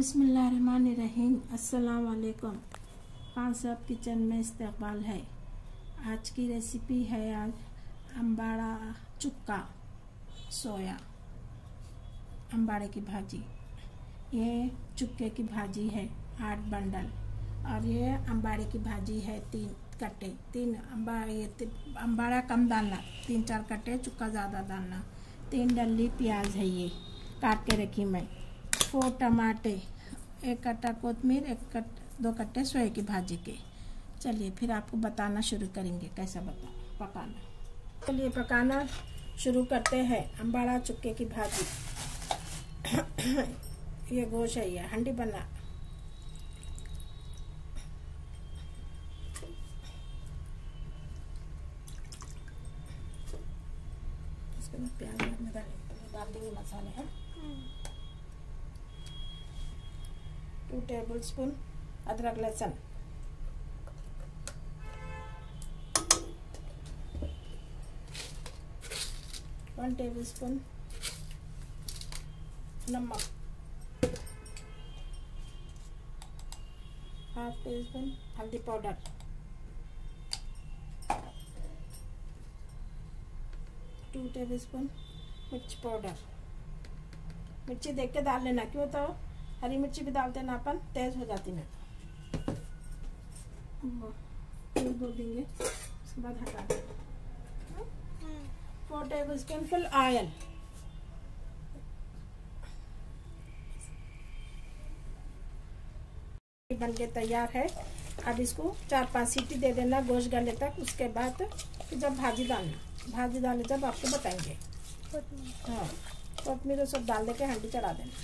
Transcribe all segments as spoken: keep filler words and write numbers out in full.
बिस्मिल्लाहिर्रहमानिर्रहीम। अस्सलाम वालेकुम। खान साहब किचन में इस्तकबाल है। आज की रेसिपी है आज अम्बाड़ा चुक्का सोया अम्बाड़े की भाजी। ये चुक्के की भाजी है आठ बंडल, और ये अम्बाड़े की भाजी है तीन कट्टे। तीन अम्बा ये अम्बाड़ा कम डालना, तीन चार कट्टे, चुक्का ज़्यादा डालना। तीन डल्ली प्याज है, ये काट के रखी मैं। फोर टमाटे, एक कट्टा कोतमीर, एक कट दो कट्टे सोए की भाजी के। चलिए फिर आपको बताना शुरू करेंगे कैसा बता पकाना। चलिए पकाना शुरू करते हैं। अम्बाड़ा चुक्के की भाजी। ये गोश है, ये हंडी बना। इसके बाद प्याज में डाल देंगे मसाले हैं। टू टेबल स्पून अदरक लहसुन, वन टेबल स्पून नमक, हाफ टी स्पून हल्दी पाउडर, टू टेबल स्पून मिर्च पाउडर। मिर्ची देख के डाल लेना, क्यों तो हरी मिर्ची भी डालते ना अपन, तेज हो जाती है। फिर दो देंगे, उसके बाद हटा देंगे। Four tablespoon full oil. बन के तैयार है। अब इसको चार पांच सीटी दे देना गोश्त गले तक। उसके बाद फिर जब भाजी डालना, भाजी डालने जब आपको बताएंगे। हाँ, कोतमीर सब डाल दे के हंडी चढ़ा देना।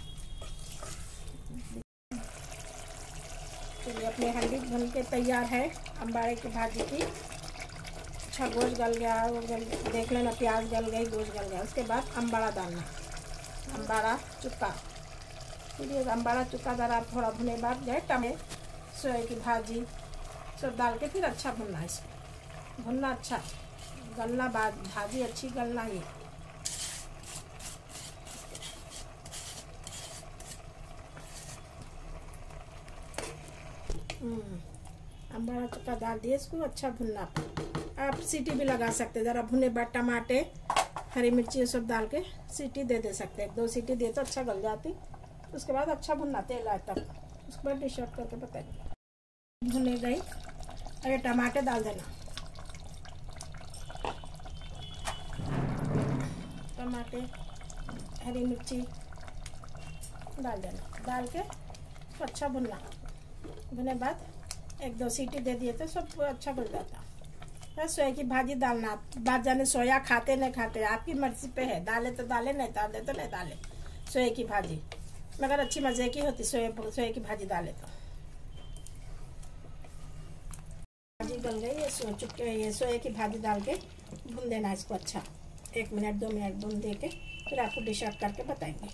चलिए अपनी हंडी बन के तैयार है अम्बाड़े की भाजी की। अच्छा गोश्त गल गया, वो गल देख लेना, प्याज गल गई, गोश्त गल गया। उसके बाद अम्बाड़ा डालना, अम्बाड़ा चुक्का। फिर ये अम्बाड़ा चुक्का जरा थोड़ा भुने बाद गए टमे सोए की भाजी सब डाल के फिर अच्छा भुनना। इसको भुनना अच्छा गलना, बाद भाजी अच्छी गलना। ये अम्बाड़ा चुक्का डाल दिए, इसको अच्छा भुनना। आप सीटी भी लगा सकते, ज़रा भुने बाद टमाटे हरी मिर्ची ये सब डाल के सीटी दे दे सकते। एक दो सीटी दे तो अच्छा गल जाती। उसके बाद अच्छा भुनना तेल आए तक। उसके बाद डिश आउट करके बताएंगे। भुने गई, अरे टमाटे डाल देना, टमाटे हरी मिर्ची डाल देना। डाल के अच्छा भुनना। भुने बाद एक दो सीटी दे दिए तो सब अच्छा बन जाता। बस सोया की भाजी डालना। बात जाने सोया खाते नहीं खाते, आपकी मर्जी पे है। डाले तो डाले, नहीं डाले तो नहीं डाले। सोया की भाजी मगर अच्छी मजे की होती, सोया सोया की भाजी डाले तो। भाजी गल गई, ये सो चुके ये सोया की भाजी डाल के भून देना इसको अच्छा। एक मिनट दो मिनट भून दे के फिर आपको डिश आउट करके बताएंगे।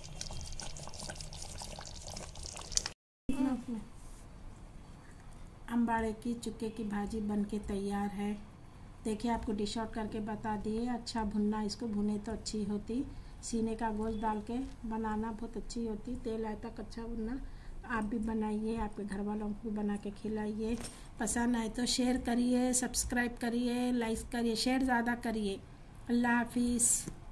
अम्बाड़े की चुक्के की भाजी बनके तैयार है। देखिए आपको डिश आउट करके बता दिए। अच्छा भुनना, इसको भुने तो अच्छी होती। सीने का गोश्त डाल के बनाना बहुत अच्छी होती। तेल आए तक अच्छा भुनना। आप भी बनाइए, आपके घर वालों को बना के खिलाइए। पसंद आए तो शेयर करिए, सब्सक्राइब करिए, लाइक करिए, शेयर ज़्यादा करिए। अल्लाह हाफिज़।